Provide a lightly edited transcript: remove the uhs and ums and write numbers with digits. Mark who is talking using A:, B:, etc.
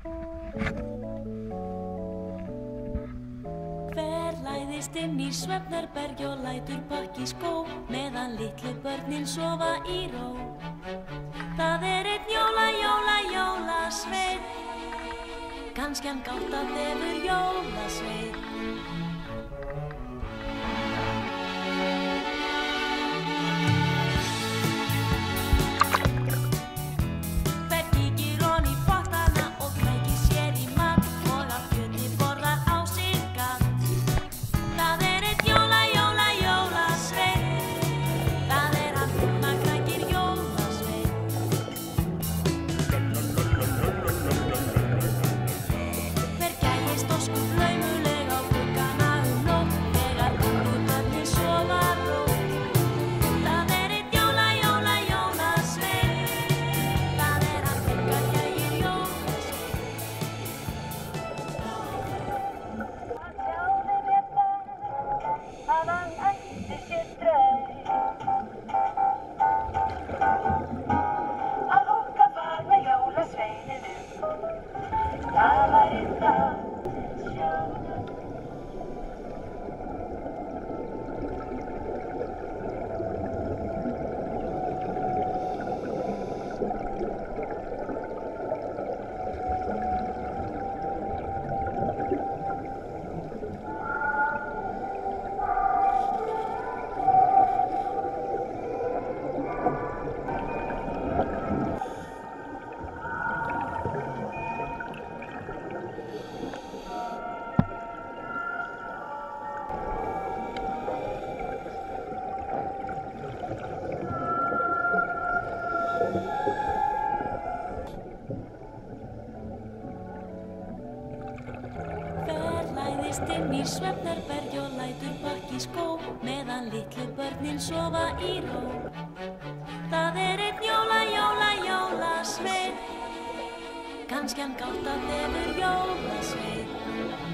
A: Hver læðist inn í svefnherbergi og lætur pakka í skó meðan litlu börnin sofa í ró. Það einn jólasveinn, kannski hann gáttavefur jólasveinn. Inn í svefnherbergi og lætur pakka í skó meðan litlu börnin sofa í ró. Það einn jólasveinn, kannski hann gáttavefur jólasveinn.